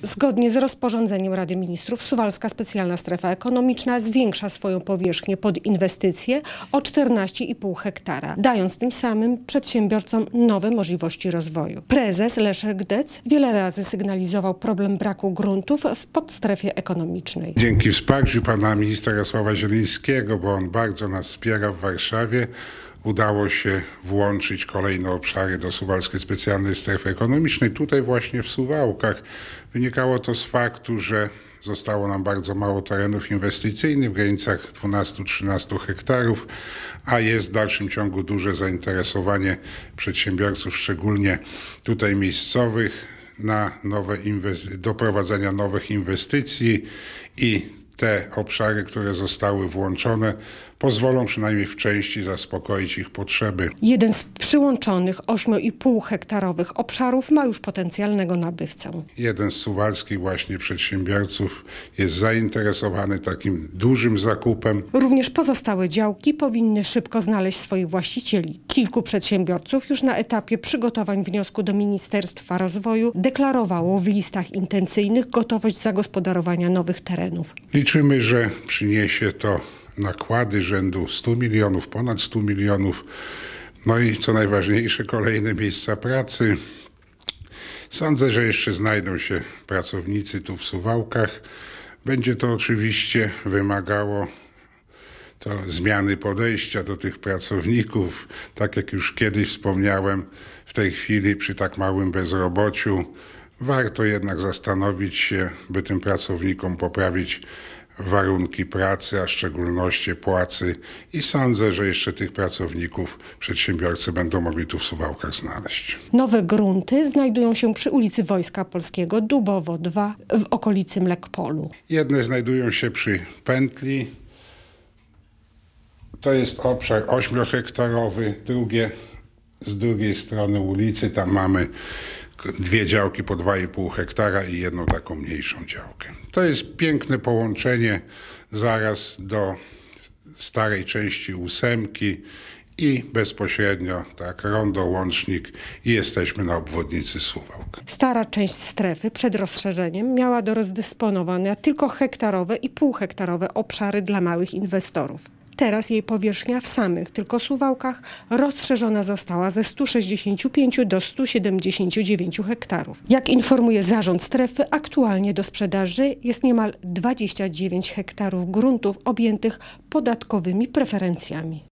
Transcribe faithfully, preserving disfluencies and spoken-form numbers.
Zgodnie z rozporządzeniem Rady Ministrów Suwalska Specjalna Strefa Ekonomiczna zwiększa swoją powierzchnię pod inwestycje o czternaście i pół hektara, dając tym samym przedsiębiorcom nowe możliwości rozwoju. Prezes Leszek Dec wiele razy sygnalizował problem braku gruntów w podstrefie ekonomicznej. Dzięki wsparciu pana ministra Jarosława Zielińskiego, bo on bardzo nas wspiera w Warszawie, udało się włączyć kolejne obszary do Suwalskiej Specjalnej Strefy Ekonomicznej. Tutaj właśnie w Suwałkach wynikało to z faktu, że zostało nam bardzo mało terenów inwestycyjnych w granicach dwunastu do trzynastu hektarów, a jest w dalszym ciągu duże zainteresowanie przedsiębiorców, szczególnie tutaj miejscowych, na nowe do prowadzenia nowych inwestycji i te obszary, które zostały włączone, pozwolą przynajmniej w części zaspokoić ich potrzeby. Jeden z przyłączonych ośmiu i pół hektarowych obszarów ma już potencjalnego nabywcę. Jeden z suwalskich właśnie przedsiębiorców jest zainteresowany takim dużym zakupem. Również pozostałe działki powinny szybko znaleźć swoich właścicieli. Kilku przedsiębiorców już na etapie przygotowań wniosku do Ministerstwa Rozwoju deklarowało w listach intencyjnych gotowość zagospodarowania nowych terenów. Liczymy, że przyniesie to nakłady rzędu stu milionów, ponad stu milionów, no i co najważniejsze, kolejne miejsca pracy. Sądzę, że jeszcze znajdą się pracownicy tu w Suwałkach. Będzie to oczywiście wymagało to zmiany podejścia do tych pracowników. Tak jak już kiedyś wspomniałem, w tej chwili przy tak małym bezrobociu warto jednak zastanowić się, by tym pracownikom poprawić warunki pracy, a w szczególności płacy, i sądzę, że jeszcze tych pracowników przedsiębiorcy będą mogli tu w Suwałkach znaleźć. Nowe grunty znajdują się przy ulicy Wojska Polskiego Dubowo dwa w okolicy Mlekpolu. Jedne znajdują się przy pętli. To jest obszar ośmiohektarowy, drugie z drugiej strony ulicy, tam mamy dwie działki po dwa i pół hektara i jedną taką mniejszą działkę. To jest piękne połączenie zaraz do starej części ósemki i bezpośrednio tak rondo, łącznik i jesteśmy na obwodnicy Suwałk. Stara część strefy przed rozszerzeniem miała do rozdysponowania tylko hektarowe i półhektarowe obszary dla małych inwestorów. Teraz jej powierzchnia w samych tylko Suwałkach rozszerzona została ze stu sześćdziesięciu pięciu do stu siedemdziesięciu dziewięciu hektarów. Jak informuje zarząd strefy, aktualnie do sprzedaży jest niemal dwadzieścia dziewięć hektarów gruntów objętych podatkowymi preferencjami.